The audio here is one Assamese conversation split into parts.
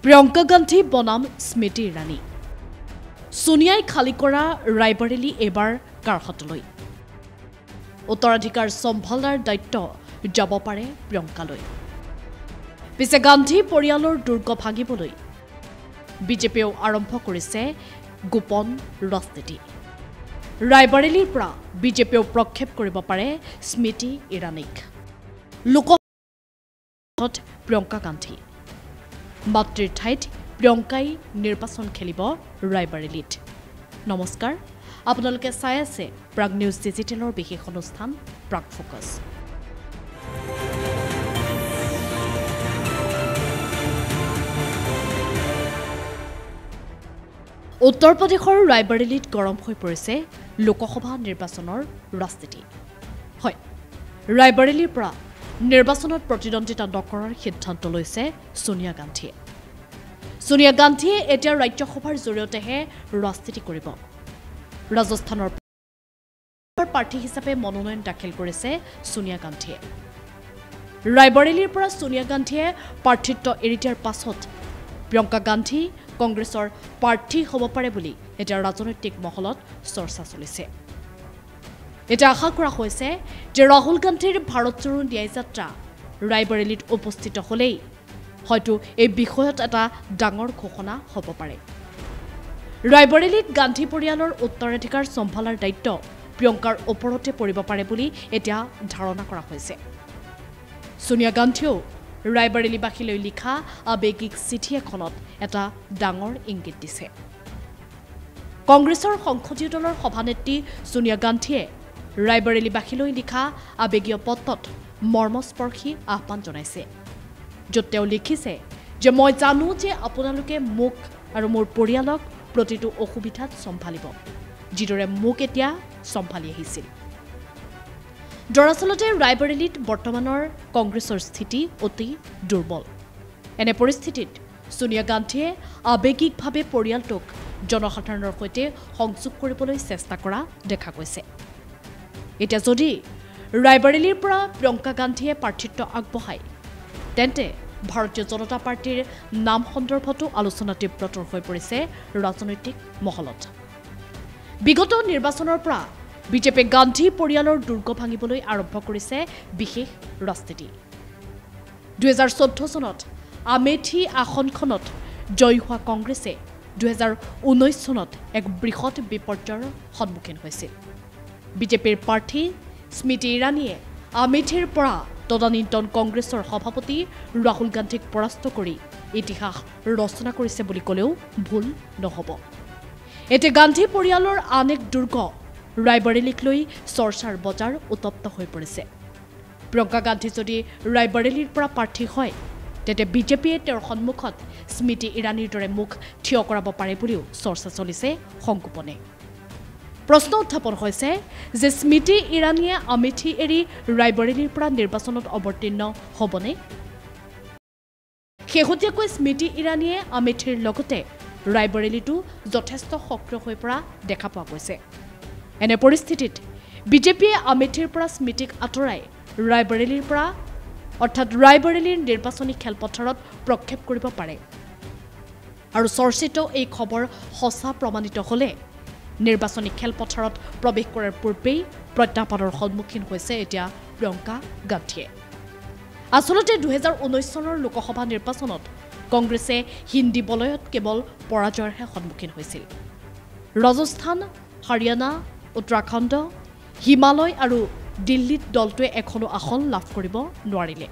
প্ৰিয়ংকা গান্ধী বনাম স্মৃতি ইৰাণী সোনিয়াই খালি কৰা ৰায়বৰেলী এবাৰ কাৰ হাতলৈ উত্তৰাধিকাৰ সম্ভালাৰ দায়িত্ব যাব পাৰে প্ৰিয়ংকালৈ পিছে গান্ধী পৰিয়ালৰ দুৰ্গ ভাঙিবলৈ বিজেপিও আৰম্ভ কৰিছে গোপন ৰাজনীতি ৰায়বৰেলীৰ পৰা বিজেপিও প্ৰক্ষেপ কৰিব পাৰে স্মৃতি ইৰাণীক লোকসভাত প্ৰিয়ংকা গান্ধী মাতৃৰ ঠাইত প্ৰিয়ংকাই নিৰ্বাচন খেলিব ৰায়বৰেলীত নমস্কাৰ আপোনালোকে চাই আছে প্ৰাগ নিউজ ডিজিটেলৰ বিশেষ অনুষ্ঠান প্ৰাগ ফোকাছ উত্তৰ প্ৰদেশৰ ৰায়বৰেলীত গৰম হৈ পৰিছে লোকসভা নিৰ্বাচনৰ ৰাজনীতি হয় ৰায়বৰেলীৰ পৰা নিৰ্বাচনত প্ৰতিদ্বন্দ্বিতা নকৰাৰ সিদ্ধান্ত লৈছে সোনিয়া গান্ধীয়ে এতিয়া ৰাজ্যসভাৰ জৰিয়তেহে ৰাজনীতি কৰিব ৰাজস্থানৰ প্ৰাৰ্থী হিচাপে মনোনয়ন দাখিল কৰিছে সোনিয়া গান্ধীয়ে ৰায়বৰেলীৰ পৰা সোনিয়া গান্ধীয়ে প্ৰাৰ্থিত্ব এৰি দিয়াৰ পাছত প্ৰিয়ংকা গান্ধী কংগ্ৰেছৰ প্ৰাৰ্থী হ'ব পাৰে বুলি এতিয়া ৰাজনৈতিক মহলত চৰ্চা চলিছে এটা আশা কৰা হৈছে যে ৰাহুল গান্ধীৰ ভাৰত জোড়ো ন্যায় যাত্ৰা ৰায়বৰেলীত উপস্থিত হলেই হয়তো এই বিষয়ত এটা ডাঙৰ ঘোষণা হ'ব পাৰে ৰায়বৰেলীত গান্ধী পৰিয়ালৰ উত্তৰাধিকাৰ সম্ভালাৰ দায়িত্ব প্ৰিয়ংকাৰ ওপৰতে পৰিব পাৰে বুলি এতিয়া ধাৰণা কৰা হৈছে সোনিয়া গান্ধীও ৰায়বৰেলীবাসীলৈ লিখা আবেগিক চিঠি এখনত এটা ডাঙৰ ইংগিত দিছে কংগ্ৰেছৰ সংসদীয় দলৰ সভানেত্ৰী সোনিয়া গান্ধীয়ে ৰায়বৰেলীবাসীলৈ লিখা আবেগীয় পত্ৰত মৰ্মস্পৰ্শী আহ্বান জনাইছে য'ত তেওঁ লিখিছে যে মই জানো যে আপোনালোকে মোক আৰু মোৰ পৰিয়ালক প্ৰতিটো অসুবিধাত চম্ভালিব যিদৰে মোক এতিয়া চম্ভালি আহিছিল দৰাচলতে ৰায়বৰেলীত বৰ্তমানৰ কংগ্ৰেছৰ স্থিতি অতি দুৰ্বল এনে পৰিস্থিতিত সোনিয়া গান্ধীয়ে আবেগিকভাৱে পৰিয়ালটোক জনসাধাৰণৰ সৈতে সংযোগ কৰিবলৈ চেষ্টা কৰা দেখা গৈছে এতিয়া যদি ৰায়বৰেলীৰ পৰা প্ৰিয়ংকা গান্ধীয়ে প্ৰাৰ্থিত্ব আগবঢ়ায় তেন্তে ভাৰতীয় জনতা পাৰ্টিৰ নাম সন্দৰ্ভতো আলোচনা তীব্ৰতৰ হৈ পৰিছে ৰাজনৈতিক মহলত বিগত নিৰ্বাচনৰ পৰা বিজেপি গান্ধী পৰিয়ালৰ দুৰ্গ ভাঙিবলৈ আৰম্ভ কৰিছে বিশেষ ৰাজনীতি 2014 চনত আমেথি আসনখনত জয়ী হোৱা কংগ্ৰেছে 2019 চনত এক বৃহৎ বিপৰ্যয়ৰ সন্মুখীন হৈছিল বিজেপিৰ প্ৰাৰ্থী স্মৃতি ইৰাণীয়ে আমেথিৰ পৰা তদানীন্তন কংগ্ৰেছৰ সভাপতি ৰাহুল গান্ধীক পৰাস্ত কৰি ইতিহাস ৰচনা কৰিছে বুলি ক'লেও ভুল নহ'ব এতে গান্ধী পৰিয়ালৰ আন এক দুৰ্গ ৰায়বৰেলীক লৈ চৰ্চাৰ বজাৰ উত্তপ্ত হৈ পৰিছে প্ৰিয়ংকা গান্ধী যদি ৰায়বৰেলীৰ পৰা প্ৰাৰ্থী হয় তেতে বিজেপিয়ে তেওঁৰ সন্মুখত স্মৃতি ইৰাণীৰ দৰে মুখ থিয় কৰাব পাৰে বুলিও চৰ্চা চলিছে সংগোপনে প্ৰশ্ন উত্থাপন হৈছে যে স্মৃতি ইৰাণীয়ে আমেথি এৰি ৰায়বৰেলীৰ পৰা নিৰ্বাচনত অৱতীৰ্ণ হ'বনে শেহতীয়াকৈ স্মৃতি ইৰাণীয়ে আমেথিৰ লগতে ৰায়বৰেলীতো যথেষ্ট সক্ৰিয় হৈ পৰা দেখা পোৱা গৈছে এনে পৰিস্থিতিত বিজেপিয়ে আমেথিৰ পৰা স্মৃতিক আঁতৰাই ৰায়বৰেলীৰ পৰা অৰ্থাৎ ৰায়বৰেলীৰ নিৰ্বাচনী খেলপথাৰত প্ৰক্ষেপ কৰিব পাৰে আৰু চৰ্চিত এই খবৰ সঁচা প্ৰমাণিত হ'লে নিৰ্বাচনী খেলপথাৰত প্ৰৱেশ কৰাৰ পূৰ্বেই প্ৰত্যাহ্বানৰ সন্মুখীন হৈছে এতিয়া প্ৰিয়ংকা গান্ধীয়ে আচলতে 2019 চনৰ লোকসভা নিৰ্বাচনত কংগ্ৰেছে হিন্দী বলয়ত কেৱল পৰাজয়ৰহে সন্মুখীন হৈছিল ৰাজস্থান হাৰিয়ানা উত্তৰাখণ্ড হিমালয় আৰু দিল্লীত দলটোৱে এখনো আসন লাভ কৰিব নোৱাৰিলে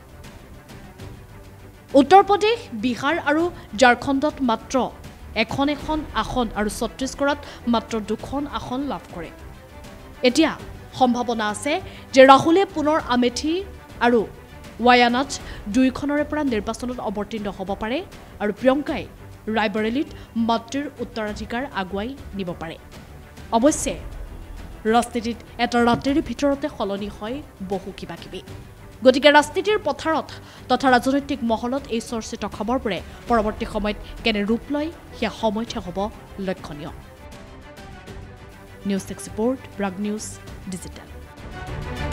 উত্তৰ প্ৰদেশ বিহাৰ আৰু ঝাৰখণ্ডত মাত্ৰ এখন আসন আৰু ছত্তীশগড়ত মাত্ৰ দুখন আসন লাভ কৰে এতিয়া সম্ভাৱনা আছে যে ৰাহুলে পুনৰ আমেথি আৰু ৱায়ানাড দুইখনৰে পৰা নিৰ্বাচনত অৱতীৰ্ণ হ'ব পাৰে আৰু প্ৰিয়ংকাই ৰায়বৰেলীত মাতৃৰ উত্তৰাধিকাৰ আগুৱাই নিব পাৰে অৱশ্যে ৰাজনীতিত এটা ৰাতিৰ ভিতৰতে সলনি হয় বহু কিবাকিবি গতিকে ৰাজনীতিৰ পথাৰত তথা ৰাজনৈতিক মহলত এই চৰ্চিত খবৰবোৰে পৰৱৰ্তী সময়ত কেনে ৰূপ লয় সেয়া সময়তহে হ'ব লক্ষণীয় news 6 report Prag news digital